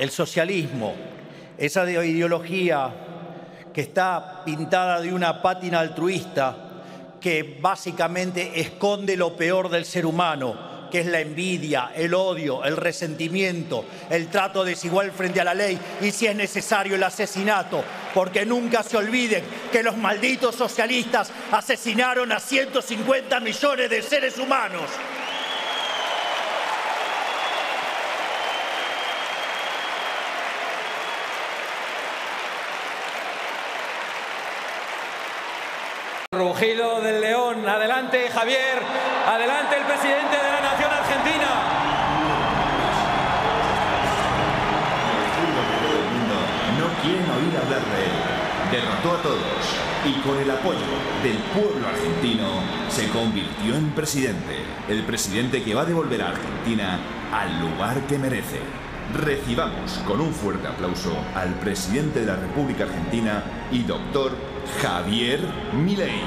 el socialismo, esa ideología que está pintada de una pátina altruista que básicamente esconde lo peor del ser humano, que es la envidia, el odio, el resentimiento, el trato desigual frente a la ley y, si es necesario, el asesinato. Porque nunca se olviden que los malditos socialistas asesinaron a 150 millones de seres humanos. Rugido del león. Adelante, Javier. Adelante, el presidente de la nación argentina. Todo el mundo no quieren oír hablar de él. Derrotó a todos y con el apoyo del pueblo argentino se convirtió en presidente. El presidente que va a devolver a Argentina al lugar que merece. Recibamos con un fuerte aplauso al presidente de la República Argentina y doctor Javier Milei.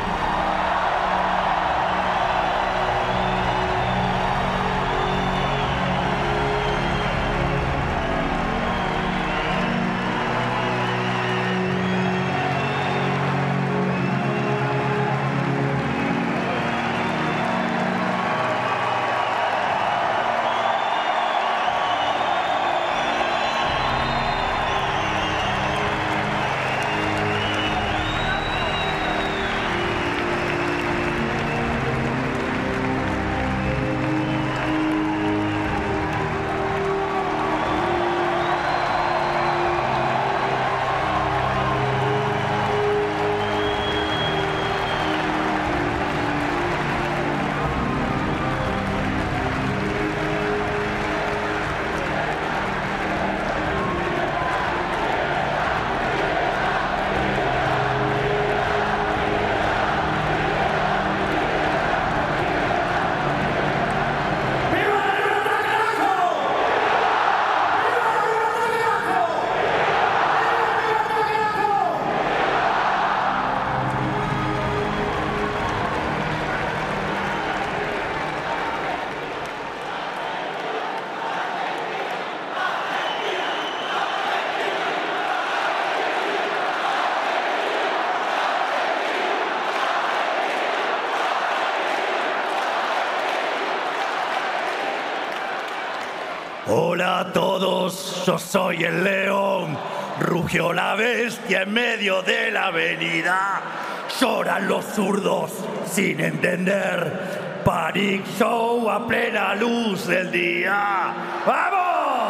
Hola a todos, yo soy el león. Rugió la bestia en medio de la avenida. Lloran los zurdos sin entender. Panic Show a plena luz del día. ¡Vamos!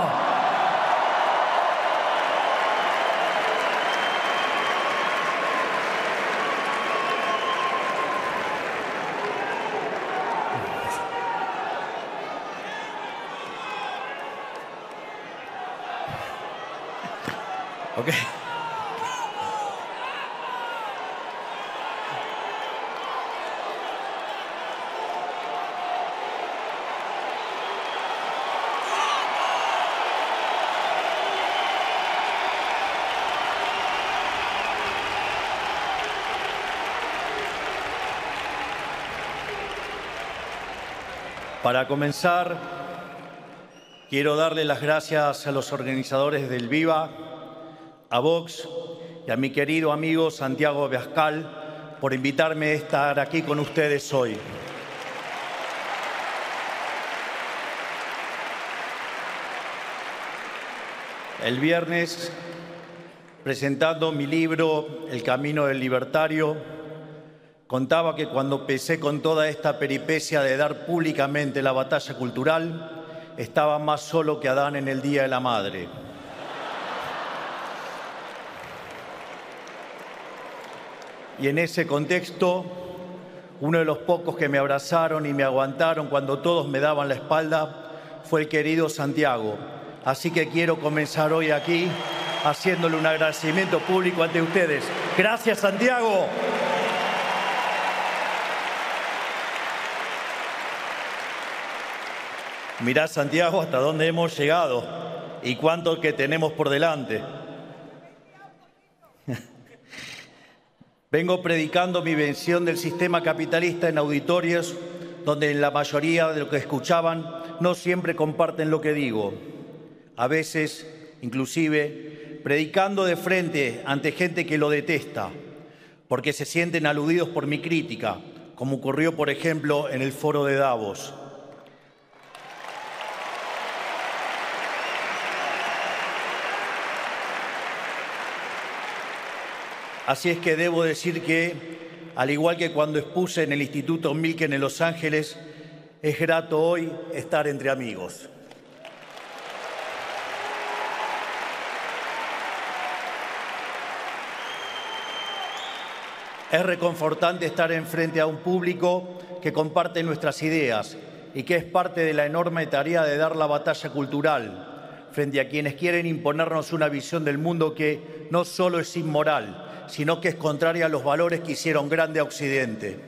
Ok. Para comenzar, quiero darle las gracias a los organizadores del Viva, a Vox y a mi querido amigo Santiago Abascal por invitarme a estar aquí con ustedes hoy. El viernes, presentando mi libro El camino del libertario, contaba que cuando empecé con toda esta peripecia de dar públicamente la batalla cultural, estaba más solo que Adán en el Día de la Madre. Y en ese contexto, uno de los pocos que me abrazaron y me aguantaron cuando todos me daban la espalda fue el querido Santiago. Así que quiero comenzar hoy aquí haciéndole un agradecimiento público ante ustedes. ¡Gracias, Santiago! Mirá, Santiago, hasta dónde hemos llegado y cuánto que tenemos por delante. Vengo predicando mi visión del sistema capitalista en auditorios donde la mayoría de los que escuchaban no siempre comparten lo que digo. A veces inclusive predicando de frente ante gente que lo detesta, porque se sienten aludidos por mi crítica, como ocurrió, por ejemplo, en el foro de Davos. Así es que debo decir que, al igual que cuando expuse en el Instituto Milken en Los Ángeles, es grato hoy estar entre amigos. Es reconfortante estar enfrente a un público que comparte nuestras ideas y que es parte de la enorme tarea de dar la batalla cultural frente a quienes quieren imponernos una visión del mundo que no solo es inmoral, sino que es contraria a los valores que hicieron grande a Occidente.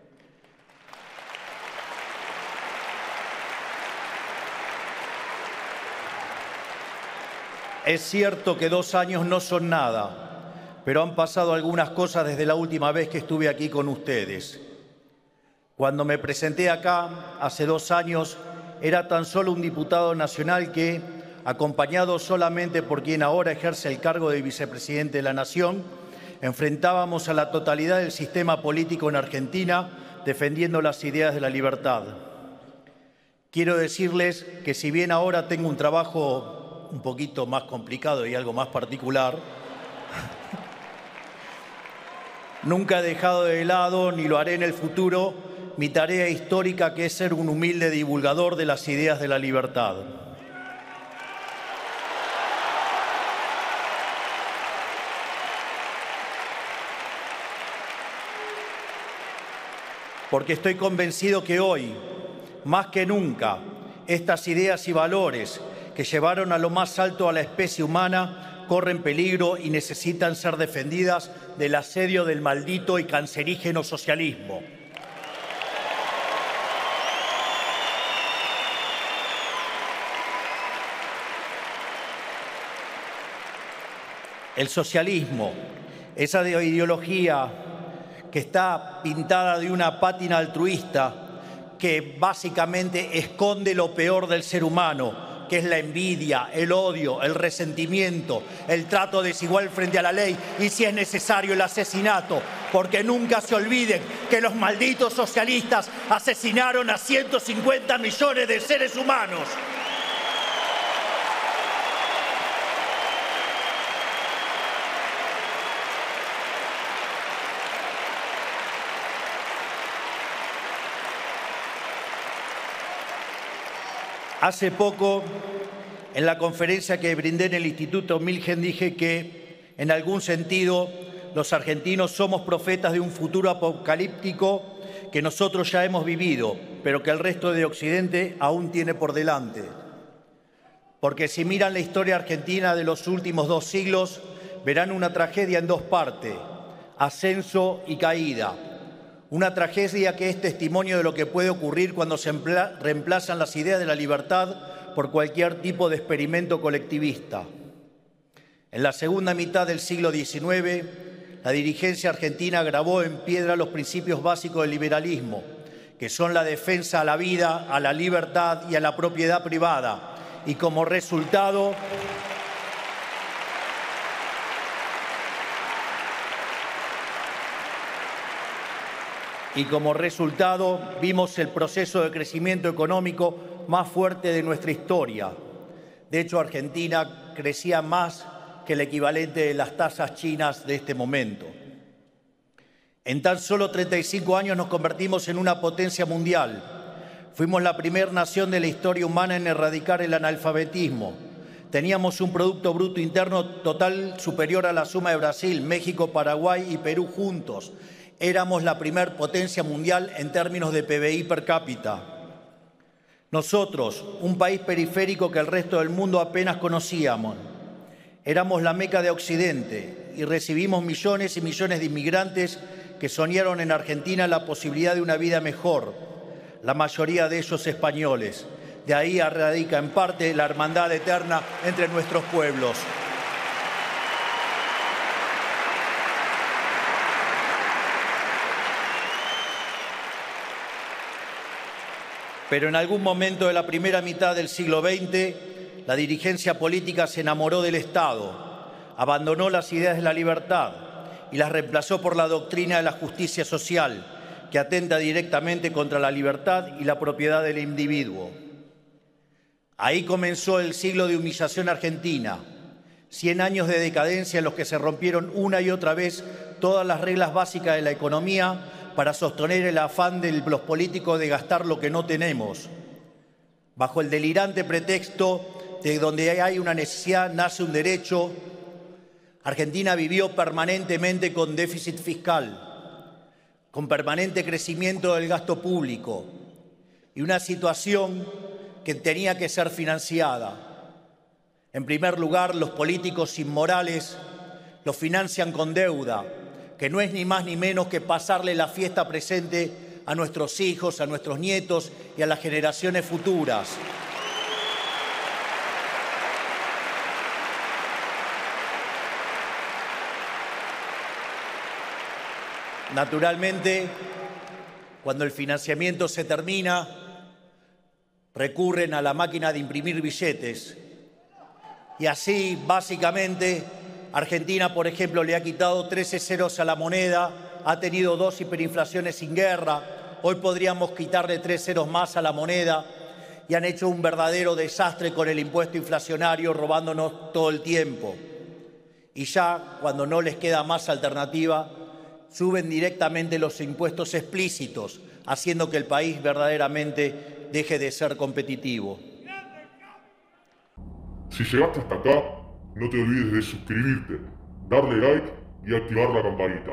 Es cierto que 2 años no son nada, pero han pasado algunas cosas desde la última vez que estuve aquí con ustedes. Cuando me presenté acá, hace 2 años, era tan solo un diputado nacional que, acompañado solamente por quien ahora ejerce el cargo de vicepresidente de la Nación, enfrentábamos a la totalidad del sistema político en Argentina defendiendo las ideas de la libertad. Quiero decirles que si bien ahora tengo un trabajo un poquito más complicado y algo más particular, nunca he dejado de lado, ni lo haré en el futuro, mi tarea histórica, que es ser un humilde divulgador de las ideas de la libertad. Porque estoy convencido que hoy, más que nunca, estas ideas y valores que llevaron a lo más alto a la especie humana corren peligro y necesitan ser defendidas del asedio del maldito y cancerígeno socialismo. El socialismo, esa ideología que está pintada de una pátina altruista que básicamente esconde lo peor del ser humano, que es la envidia, el odio, el resentimiento, el trato desigual frente a la ley y, si es necesario, el asesinato, porque nunca se olviden que los malditos socialistas asesinaron a 150 millones de seres humanos. Hace poco, en la conferencia que brindé en el Instituto Milken, dije que, en algún sentido, los argentinos somos profetas de un futuro apocalíptico que nosotros ya hemos vivido, pero que el resto de Occidente aún tiene por delante. Porque si miran la historia argentina de los últimos 2 siglos, verán una tragedia en 2 partes, ascenso y caída. Una tragedia que es testimonio de lo que puede ocurrir cuando se reemplazan las ideas de la libertad por cualquier tipo de experimento colectivista. En la segunda mitad del siglo XIX, la dirigencia argentina grabó en piedra los principios básicos del liberalismo, que son la defensa a la vida, a la libertad y a la propiedad privada. Y como resultado, vimos el proceso de crecimiento económico más fuerte de nuestra historia. De hecho, Argentina crecía más que el equivalente de las tasas chinas de este momento. En tan solo 35 años nos convertimos en una potencia mundial. Fuimos la primera nación de la historia humana en erradicar el analfabetismo. Teníamos un Producto Bruto Interno total superior a la suma de Brasil, México, Paraguay y Perú juntos. Éramos la primer potencia mundial en términos de PBI per cápita. Nosotros, un país periférico que el resto del mundo apenas conocíamos, éramos la meca de Occidente y recibimos millones y millones de inmigrantes que soñaron en Argentina la posibilidad de una vida mejor, la mayoría de ellos españoles. De ahí radica en parte la hermandad eterna entre nuestros pueblos. Pero en algún momento de la primera mitad del siglo XX, la dirigencia política se enamoró del Estado, abandonó las ideas de la libertad y las reemplazó por la doctrina de la justicia social, que atenta directamente contra la libertad y la propiedad del individuo. Ahí comenzó el siglo de humillación argentina, 100 años de decadencia en los que se rompieron una y otra vez todas las reglas básicas de la economía para sostener el afán de los políticos de gastar lo que no tenemos. Bajo el delirante pretexto de donde hay una necesidad nace un derecho, Argentina vivió permanentemente con déficit fiscal, con permanente crecimiento del gasto público y una situación que tenía que ser financiada. En primer lugar, los políticos inmorales lo financian con deuda, que no es ni más ni menos que pasarle la fiesta presente a nuestros hijos, a nuestros nietos y a las generaciones futuras. Naturalmente, cuando el financiamiento se termina, recurren a la máquina de imprimir billetes. Y así, básicamente, Argentina, por ejemplo, le ha quitado 13 ceros a la moneda, ha tenido 2 hiperinflaciones sin guerra, hoy podríamos quitarle 3 ceros más a la moneda y han hecho un verdadero desastre con el impuesto inflacionario, robándonos todo el tiempo. Y ya, cuando no les queda más alternativa, suben directamente los impuestos explícitos, haciendo que el país verdaderamente deje de ser competitivo. Si llegaste hasta acá, no te olvides de suscribirte, darle like y activar la campanita.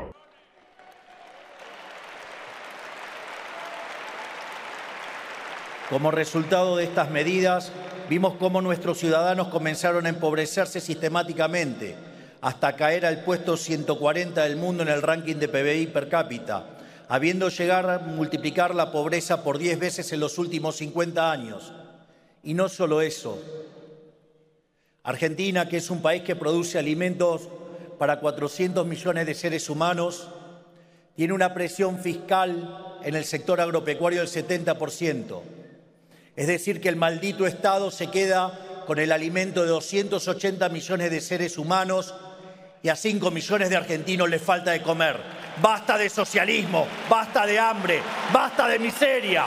Como resultado de estas medidas, vimos cómo nuestros ciudadanos comenzaron a empobrecerse sistemáticamente, hasta caer al puesto 140 del mundo en el ranking de PBI per cápita, habiendo llegado a multiplicar la pobreza por 10 veces en los últimos 50 años. Y no solo eso. Argentina, que es un país que produce alimentos para 400 millones de seres humanos, tiene una presión fiscal en el sector agropecuario del 70%. Es decir, que el maldito Estado se queda con el alimento de 280 millones de seres humanos y a 5 millones de argentinos les falta de comer. Basta de socialismo, basta de hambre, basta de miseria.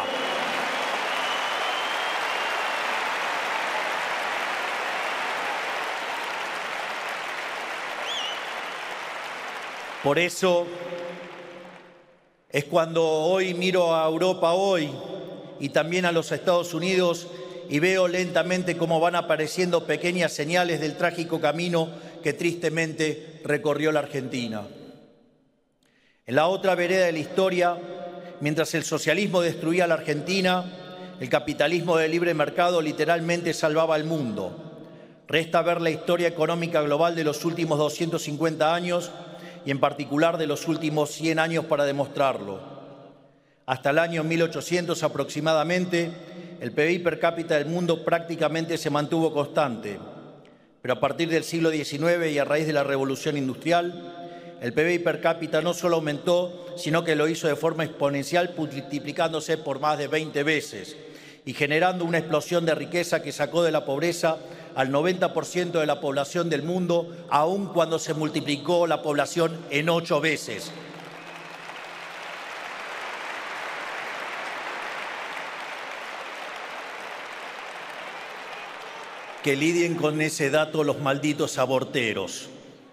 Por eso es cuando hoy miro a Europa hoy y también a los Estados Unidos y veo lentamente cómo van apareciendo pequeñas señales del trágico camino que tristemente recorrió la Argentina. En la otra vereda de la historia, mientras el socialismo destruía a la Argentina, el capitalismo de libre mercado literalmente salvaba al mundo. Resta ver la historia económica global de los últimos 250 años y en particular de los últimos 100 años para demostrarlo. Hasta el año 1800 aproximadamente, el PBI per cápita del mundo prácticamente se mantuvo constante, pero a partir del siglo XIX y a raíz de la Revolución Industrial, el PBI per cápita no solo aumentó, sino que lo hizo de forma exponencial, multiplicándose por más de 20 veces y generando una explosión de riqueza que sacó de la pobreza al 90% de la población del mundo, aun cuando se multiplicó la población en 8 veces. Que lidien con ese dato los malditos aborteros.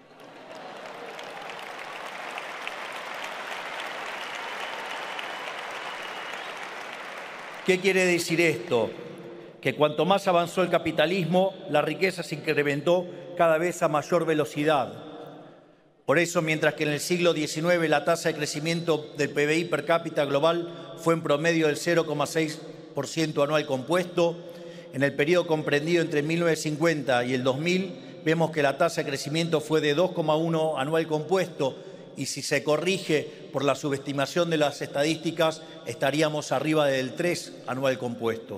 ¿Qué quiere decir esto? Que cuanto más avanzó el capitalismo, la riqueza se incrementó cada vez a mayor velocidad. Por eso, mientras que en el siglo XIX la tasa de crecimiento del PBI per cápita global fue en promedio del 0,6% anual compuesto, en el periodo comprendido entre 1950 y el 2000, vemos que la tasa de crecimiento fue de 2,1 anual compuesto y si se corrige por la subestimación de las estadísticas, estaríamos arriba del 3 anual compuesto.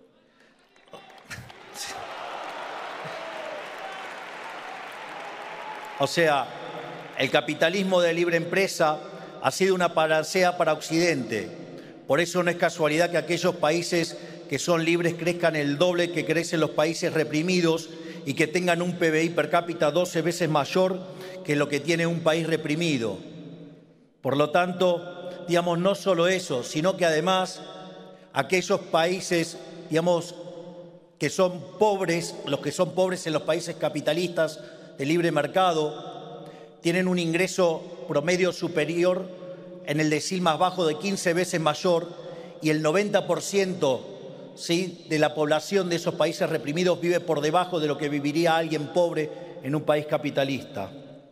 O sea, el capitalismo de libre empresa ha sido una panacea para Occidente. Por eso no es casualidad que aquellos países que son libres crezcan el doble que crecen los países reprimidos y que tengan un PBI per cápita 12 veces mayor que lo que tiene un país reprimido. Por lo tanto, digamos, no solo eso, sino que además aquellos países, digamos, que son pobres, los que son pobres en los países capitalistas de libre mercado, tienen un ingreso promedio superior en el decil más bajo de 15 veces mayor, y el 90% ¿sí? de la población de esos países reprimidos vive por debajo de lo que viviría alguien pobre en un país capitalista.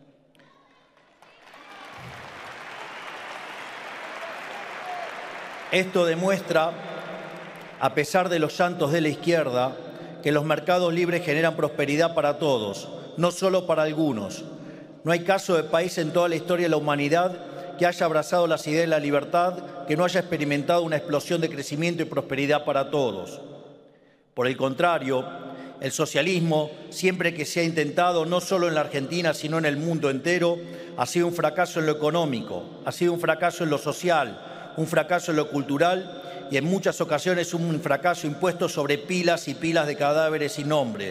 Esto demuestra, a pesar de los llantos de la izquierda, que los mercados libres generan prosperidad para todos, no solo para algunos. No hay caso de país en toda la historia de la humanidad que haya abrazado las ideas de la libertad, que no haya experimentado una explosión de crecimiento y prosperidad para todos. Por el contrario, el socialismo, siempre que se ha intentado, no solo en la Argentina, sino en el mundo entero, ha sido un fracaso en lo económico, ha sido un fracaso en lo social, un fracaso en lo cultural y en muchas ocasiones un fracaso impuesto sobre pilas y pilas de cadáveres sin nombres.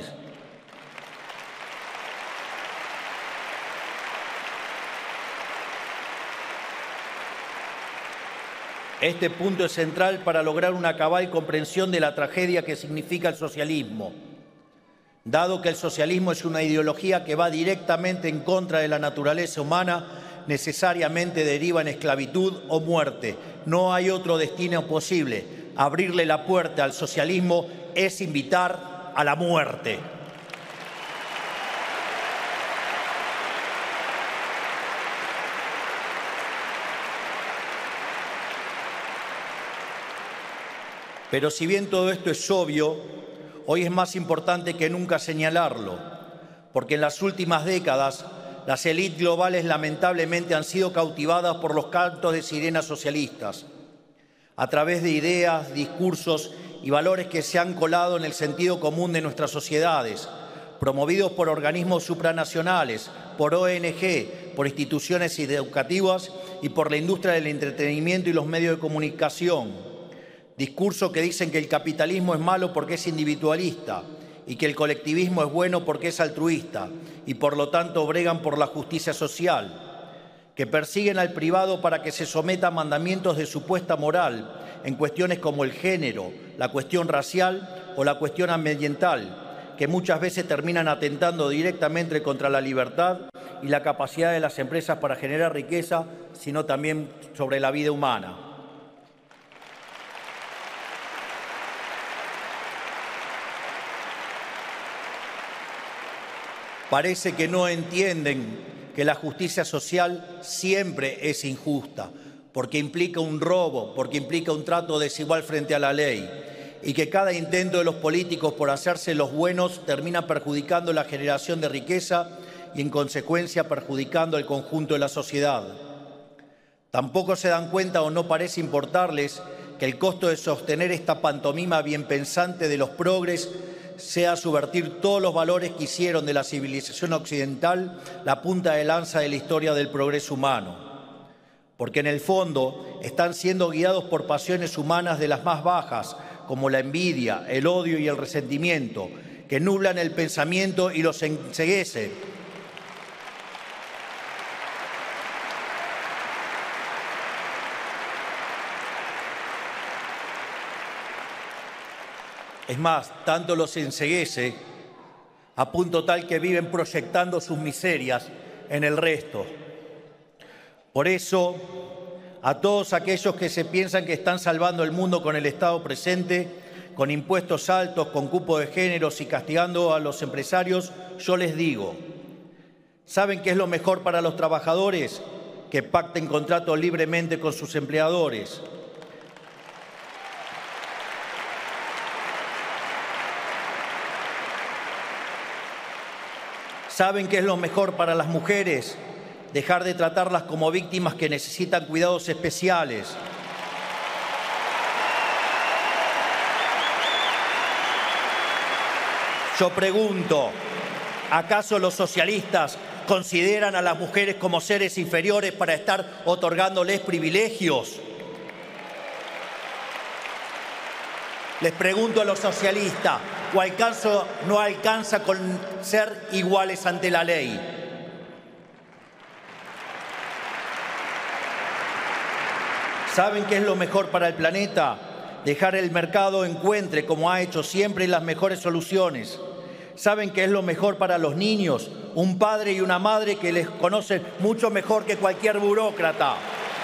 Este punto es central para lograr una cabal comprensión de la tragedia que significa el socialismo. Dado que el socialismo es una ideología que va directamente en contra de la naturaleza humana, necesariamente deriva en esclavitud o muerte. No hay otro destino posible. Abrirle la puerta al socialismo es invitar a la muerte. Pero si bien todo esto es obvio, hoy es más importante que nunca señalarlo, porque en las últimas décadas las élites globales lamentablemente han sido cautivadas por los cantos de sirenas socialistas, a través de ideas, discursos y valores que se han colado en el sentido común de nuestras sociedades, promovidos por organismos supranacionales, por ONG, por instituciones educativas y por la industria del entretenimiento y los medios de comunicación. Discursos que dicen que el capitalismo es malo porque es individualista y que el colectivismo es bueno porque es altruista y por lo tanto bregan por la justicia social, que persiguen al privado para que se someta a mandamientos de supuesta moral en cuestiones como el género, la cuestión racial o la cuestión ambiental, que muchas veces terminan atentando directamente contra la libertad y la capacidad de las empresas para generar riqueza, sino también sobre la vida humana. Parece que no entienden que la justicia social siempre es injusta, porque implica un robo, porque implica un trato desigual frente a la ley, y que cada intento de los políticos por hacerse los buenos termina perjudicando la generación de riqueza y, en consecuencia, perjudicando al conjunto de la sociedad. Tampoco se dan cuenta o no parece importarles que el costo de sostener esta pantomima bien pensante de los progres sea subvertir todos los valores que hicieron de la civilización occidental la punta de lanza de la historia del progreso humano. Porque en el fondo están siendo guiados por pasiones humanas de las más bajas, como la envidia, el odio y el resentimiento, que nublan el pensamiento y los enceguecen. Es más, tanto los enceguece a punto tal que viven proyectando sus miserias en el resto. Por eso, a todos aquellos que se piensan que están salvando el mundo con el Estado presente, con impuestos altos, con cupo de géneros y castigando a los empresarios, yo les digo, ¿saben qué es lo mejor para los trabajadores? Que pacten contratos libremente con sus empleadores. ¿Saben qué es lo mejor para las mujeres? Dejar de tratarlas como víctimas que necesitan cuidados especiales. Yo pregunto, ¿acaso los socialistas consideran a las mujeres como seres inferiores para estar otorgándoles privilegios? Les pregunto a los socialistas, ¿o acaso no alcanza con ser iguales ante la ley? ¿Saben qué es lo mejor para el planeta? Dejar el mercado encuentre, como ha hecho siempre, las mejores soluciones. ¿Saben qué es lo mejor para los niños? Un padre y una madre que les conocen mucho mejor que cualquier burócrata.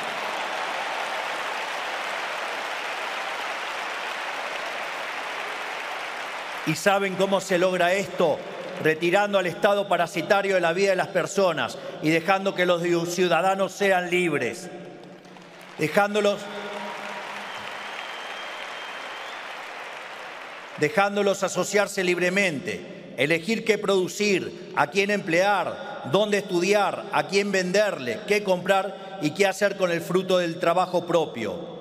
¿Y saben cómo se logra esto? Retirando al Estado parasitario de la vida de las personas y dejando que los ciudadanos sean libres. Dejándolos asociarse libremente, elegir qué producir, a quién emplear, dónde estudiar, a quién venderle, qué comprar y qué hacer con el fruto del trabajo propio.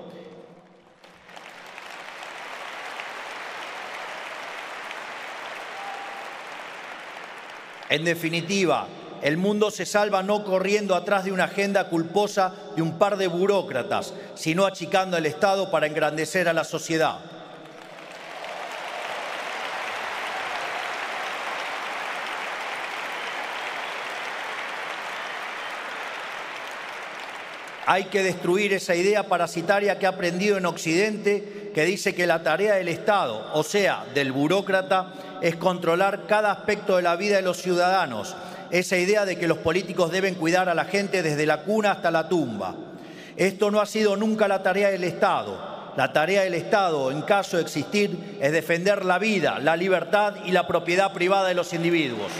En definitiva, el mundo se salva no corriendo atrás de una agenda culposa de un par de burócratas, sino achicando el Estado para engrandecer a la sociedad. Hay que destruir esa idea parasitaria que ha aprendido en Occidente, que dice que la tarea del Estado, o sea, del burócrata, es controlar cada aspecto de la vida de los ciudadanos. Esa idea de que los políticos deben cuidar a la gente desde la cuna hasta la tumba. Esto no ha sido nunca la tarea del Estado. La tarea del Estado, en caso de existir, es defender la vida, la libertad y la propiedad privada de los individuos.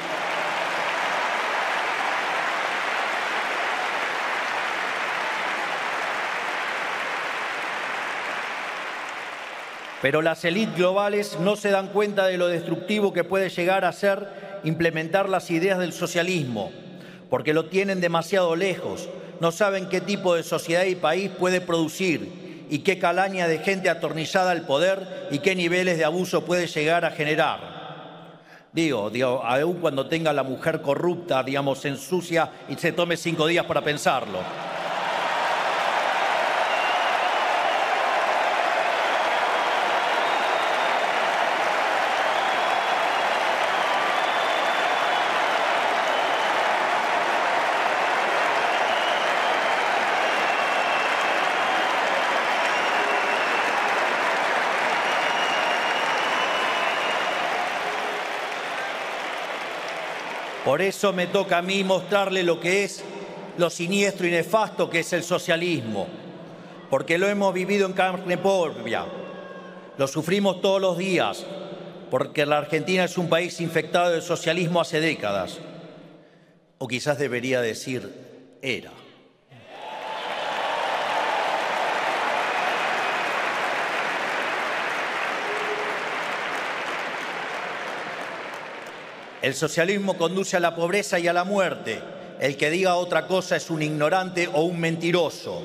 Pero las élites globales no se dan cuenta de lo destructivo que puede llegar a ser implementar las ideas del socialismo, porque lo tienen demasiado lejos, no saben qué tipo de sociedad y país puede producir y qué calaña de gente atornillada al poder y qué niveles de abuso puede llegar a generar. Digo, aún cuando tenga la mujer corrupta, se ensucia y se tome 5 días para pensarlo. Por eso me toca a mí mostrarle lo que es lo siniestro y nefasto que es el socialismo, porque lo hemos vivido en carne propia, lo sufrimos todos los días, porque la Argentina es un país infectado de socialismo hace décadas, o quizás debería decir, era. El socialismo conduce a la pobreza y a la muerte. El que diga otra cosa es un ignorante o un mentiroso.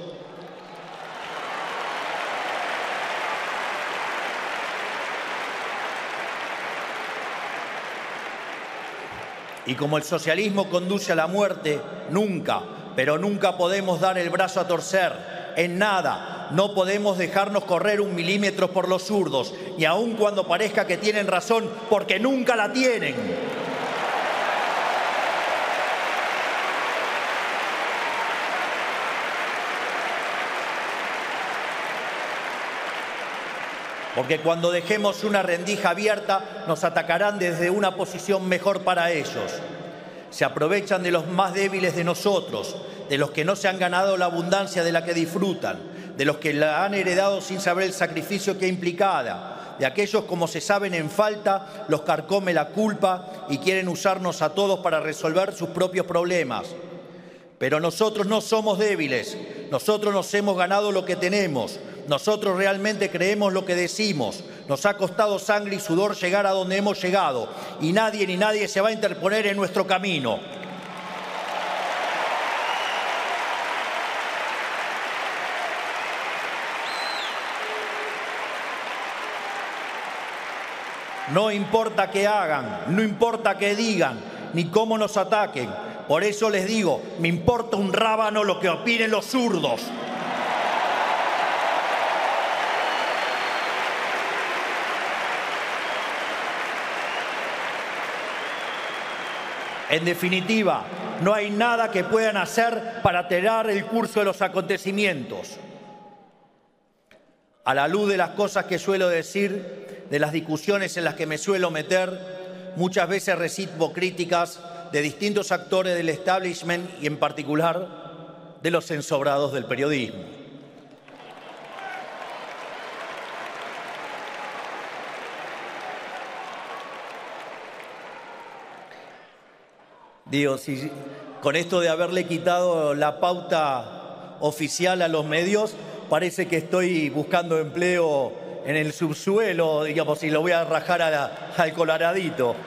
Y como el socialismo conduce a la muerte, nunca, pero nunca podemos dar el brazo a torcer. En nada, no podemos dejarnos correr 1 milímetro por los zurdos, y aun cuando parezca que tienen razón, porque nunca la tienen. Porque cuando dejemos una rendija abierta, nos atacarán desde una posición mejor para ellos. Se aprovechan de los más débiles de nosotros, de los que no se han ganado la abundancia de la que disfrutan, de los que la han heredado sin saber el sacrificio que implicada, de aquellos como se saben en falta, los carcome la culpa y quieren usarnos a todos para resolver sus propios problemas. Pero nosotros no somos débiles, nosotros nos hemos ganado lo que tenemos, nosotros realmente creemos lo que decimos, nos ha costado sangre y sudor llegar a donde hemos llegado y nadie ni nadie se va a interponer en nuestro camino. No importa qué hagan, no importa qué digan, ni cómo nos ataquen. Por eso les digo, me importa un rábano lo que opinen los zurdos. En definitiva, no hay nada que puedan hacer para alterar el curso de los acontecimientos. A la luz de las cosas que suelo decir, de las discusiones en las que me suelo meter, muchas veces recibo críticas de distintos actores del establishment y en particular de los ensobrados del periodismo. Digo, si con esto de haberle quitado la pauta oficial a los medios, parece que estoy buscando empleo en el subsuelo, digamos, y lo voy a rajar al coloradito.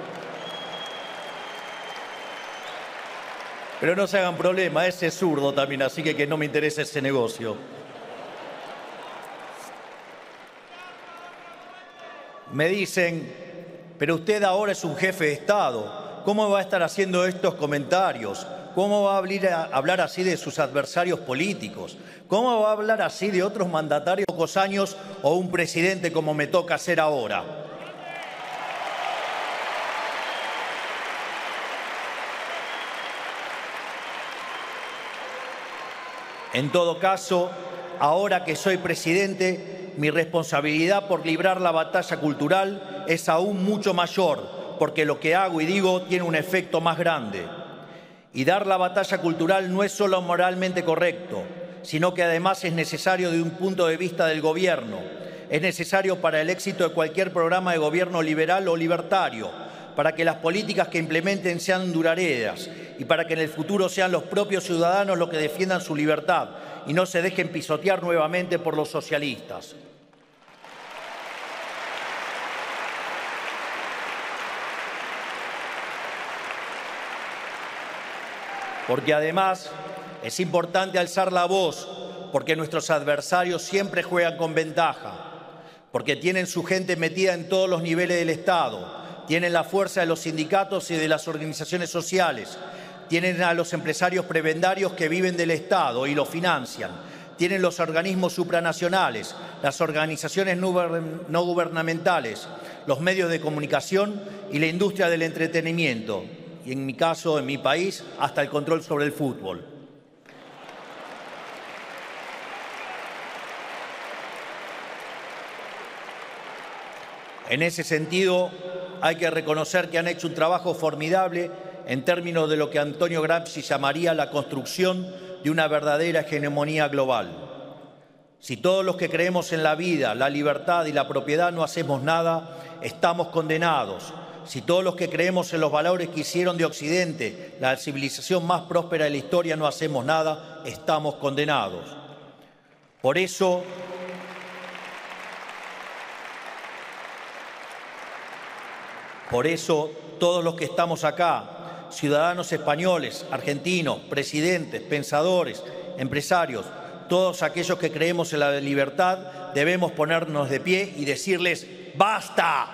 Pero no se hagan problema, ese es zurdo también, así que no me interesa ese negocio. Me dicen, pero usted ahora es un jefe de Estado, ¿cómo va a estar haciendo estos comentarios? ¿Cómo va a hablar así de sus adversarios políticos? ¿Cómo va a hablar así de otros mandatarios de pocos años o un presidente como me toca hacer ahora? En todo caso, ahora que soy presidente, mi responsabilidad por librar la batalla cultural es aún mucho mayor, porque lo que hago y digo tiene un efecto más grande. Y dar la batalla cultural no es solo moralmente correcto, sino que además es necesario desde un punto de vista del gobierno. Es necesario para el éxito de cualquier programa de gobierno liberal o libertario, para que las políticas que implementen sean duraderas y para que en el futuro sean los propios ciudadanos los que defiendan su libertad y no se dejen pisotear nuevamente por los socialistas. Porque además es importante alzar la voz, porque nuestros adversarios siempre juegan con ventaja, porque tienen su gente metida en todos los niveles del Estado, tienen la fuerza de los sindicatos y de las organizaciones sociales, tienen a los empresarios prebendarios que viven del Estado y lo financian, tienen los organismos supranacionales, las organizaciones no gubernamentales, los medios de comunicación y la industria del entretenimiento. Y en mi caso, en mi país, hasta el control sobre el fútbol. En ese sentido, hay que reconocer que han hecho un trabajo formidable en términos de lo que Antonio Gramsci llamaría la construcción de una verdadera hegemonía global. Si todos los que creemos en la vida, la libertad y la propiedad no hacemos nada, estamos condenados. Si todos los que creemos en los valores que hicieron de Occidente la civilización más próspera de la historia no hacemos nada, estamos condenados. Por eso, todos los que estamos acá, ciudadanos españoles, argentinos, presidentes, pensadores, empresarios, todos aquellos que creemos en la libertad, debemos ponernos de pie y decirles ¡basta!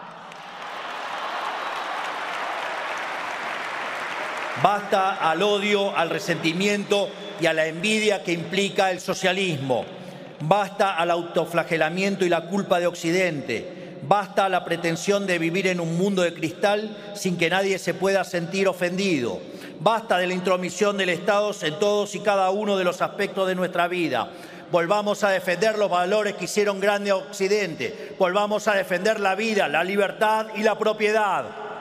Basta al odio, al resentimiento y a la envidia que implica el socialismo. Basta al autoflagelamiento y la culpa de Occidente. Basta a la pretensión de vivir en un mundo de cristal sin que nadie se pueda sentir ofendido. Basta de la intromisión del Estado en todos y cada uno de los aspectos de nuestra vida. Volvamos a defender los valores que hicieron grande a Occidente. Volvamos a defender la vida, la libertad y la propiedad.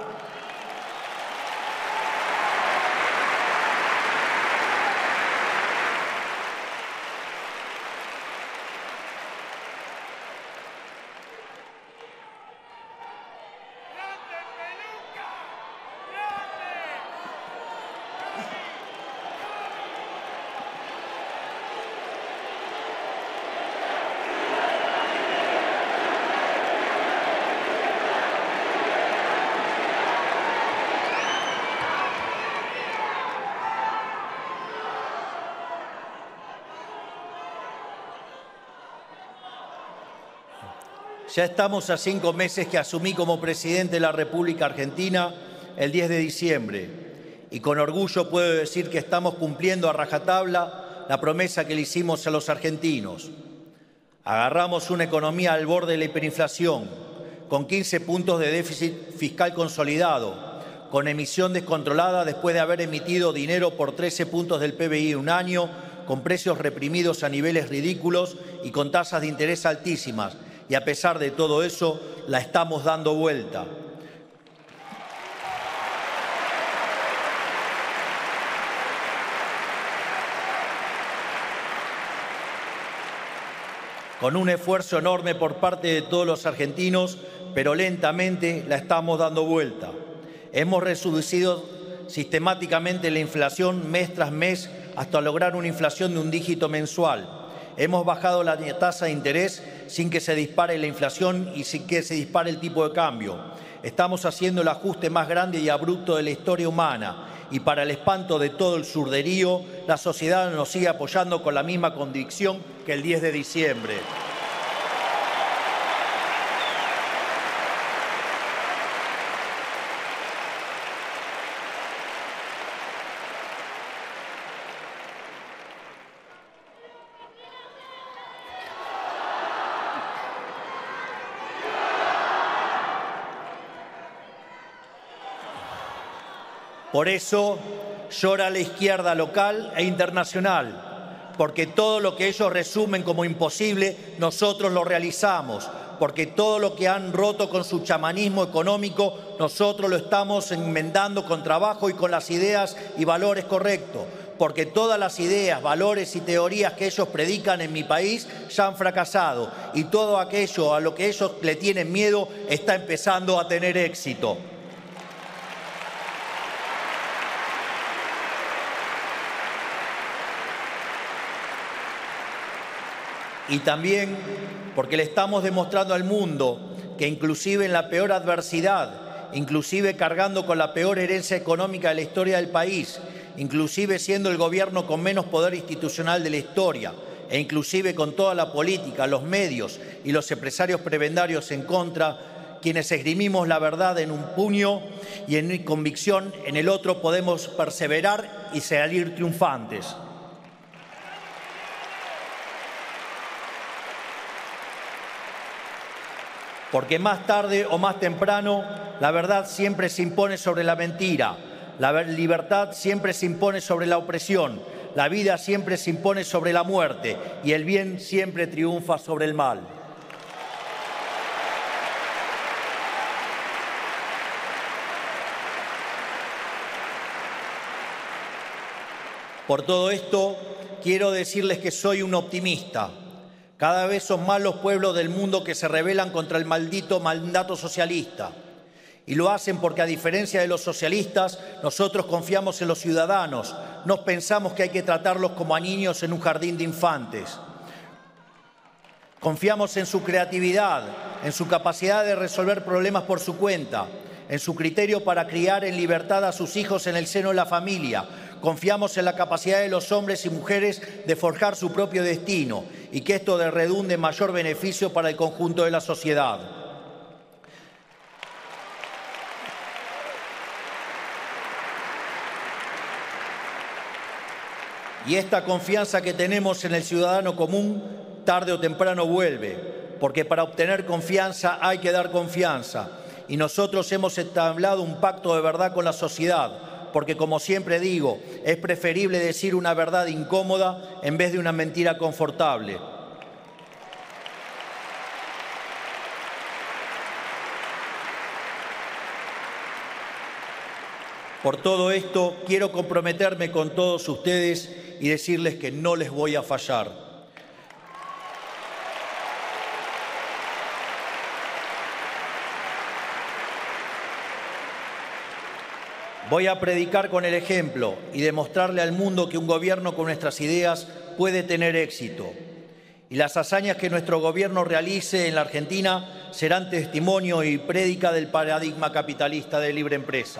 Ya estamos a 5 meses que asumí como presidente de la República Argentina el 10 de diciembre y con orgullo puedo decir que estamos cumpliendo a rajatabla la promesa que le hicimos a los argentinos. Agarramos una economía al borde de la hiperinflación, con 15 puntos de déficit fiscal consolidado, con emisión descontrolada después de haber emitido dinero por 13 puntos del PBI en un año, con precios reprimidos a niveles ridículos y con tasas de interés altísimas. Y a pesar de todo eso, la estamos dando vuelta. Con un esfuerzo enorme por parte de todos los argentinos, pero lentamente la estamos dando vuelta. Hemos reducido sistemáticamente la inflación mes tras mes hasta lograr una inflación de un dígito mensual. Hemos bajado la tasa de interés sin que se dispare la inflación y sin que se dispare el tipo de cambio. Estamos haciendo el ajuste más grande y abrupto de la historia humana. Y para el espanto de todo el surderío, la sociedad nos sigue apoyando con la misma convicción que el 10 de diciembre. Por eso llora la izquierda local e internacional, porque todo lo que ellos resumen como imposible, nosotros lo realizamos, porque todo lo que han roto con su chamanismo económico, nosotros lo estamos enmendando con trabajo y con las ideas y valores correctos, porque todas las ideas, valores y teorías que ellos predican en mi país ya han fracasado y todo aquello a lo que ellos le tienen miedo está empezando a tener éxito. Y también porque le estamos demostrando al mundo que inclusive en la peor adversidad, inclusive cargando con la peor herencia económica de la historia del país, inclusive siendo el gobierno con menos poder institucional de la historia, e inclusive con toda la política, los medios y los empresarios prebendarios en contra, quienes esgrimimos la verdad en un puño y en convicción en el otro, podemos perseverar y salir triunfantes. Porque más tarde o más temprano, la verdad siempre se impone sobre la mentira, la libertad siempre se impone sobre la opresión, la vida siempre se impone sobre la muerte y el bien siempre triunfa sobre el mal. Por todo esto, quiero decirles que soy un optimista. Cada vez son más los pueblos del mundo que se rebelan contra el maldito mandato socialista. Y lo hacen porque, a diferencia de los socialistas, nosotros confiamos en los ciudadanos. No pensamos que hay que tratarlos como a niños en un jardín de infantes. Confiamos en su creatividad, en su capacidad de resolver problemas por su cuenta, en su criterio para criar en libertad a sus hijos en el seno de la familia. Confiamos en la capacidad de los hombres y mujeres de forjar su propio destino y que esto redunde en mayor beneficio para el conjunto de la sociedad. Y esta confianza que tenemos en el ciudadano común, tarde o temprano vuelve, porque para obtener confianza hay que dar confianza. Y nosotros hemos entablado un pacto de verdad con la sociedad, porque, como siempre digo, es preferible decir una verdad incómoda en vez de una mentira confortable. Por todo esto, quiero comprometerme con todos ustedes y decirles que no les voy a fallar. Voy a predicar con el ejemplo y demostrarle al mundo que un gobierno con nuestras ideas puede tener éxito. Y las hazañas que nuestro gobierno realice en la Argentina serán testimonio y prédica del paradigma capitalista de libre empresa.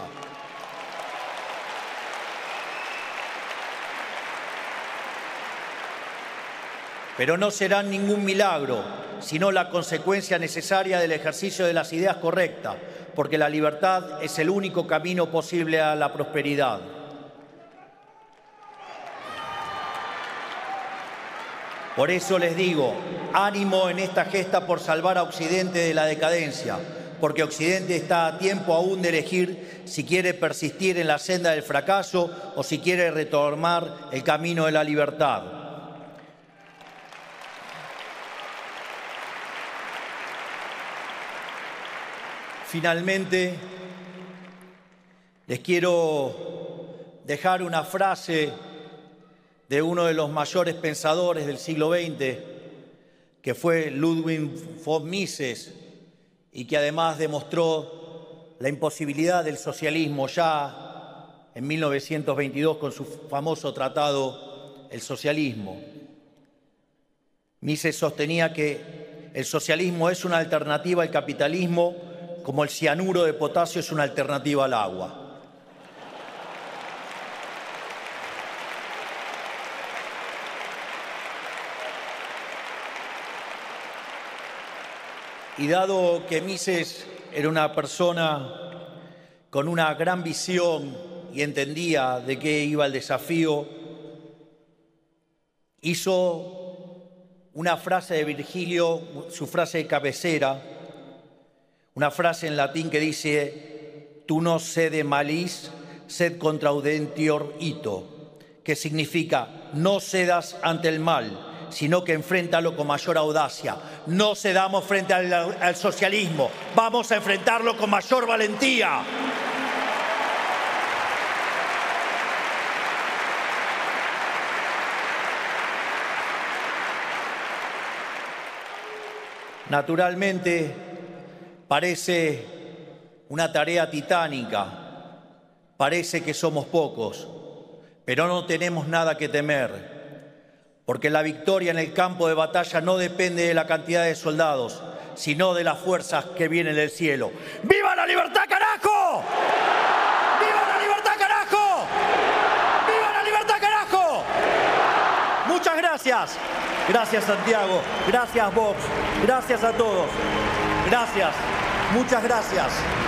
Pero no serán ningún milagro, sino la consecuencia necesaria del ejercicio de las ideas correctas, porque la libertad es el único camino posible a la prosperidad. Por eso les digo, ánimo en esta gesta por salvar a Occidente de la decadencia, porque Occidente está a tiempo aún de elegir si quiere persistir en la senda del fracaso o si quiere retomar el camino de la libertad. Finalmente, les quiero dejar una frase de uno de los mayores pensadores del siglo XX, que fue Ludwig von Mises, y que además demostró la imposibilidad del socialismo ya en 1922 con su famoso tratado El socialismo. Mises sostenía que el socialismo es una alternativa al capitalismo como el cianuro de potasio es una alternativa al agua. Y dado que Mises era una persona con una gran visión y entendía de qué iba el desafío, hizo una frase de Virgilio, su frase de cabecera, una frase en latín que dice «Tu no sede malis, sed contraudentior ito», que significa «no cedas ante el mal», sino que enfréntalo con mayor audacia. No cedamos frente al socialismo, vamos a enfrentarlo con mayor valentía. Naturalmente, parece una tarea titánica, parece que somos pocos, pero no tenemos nada que temer. Porque la victoria en el campo de batalla no depende de la cantidad de soldados, sino de las fuerzas que vienen del cielo. ¡Viva la libertad, carajo! ¡Viva la libertad, carajo! ¡Viva la libertad, carajo! Muchas gracias. Gracias, Santiago. Gracias, Vox. Gracias a todos. Gracias. Muchas gracias.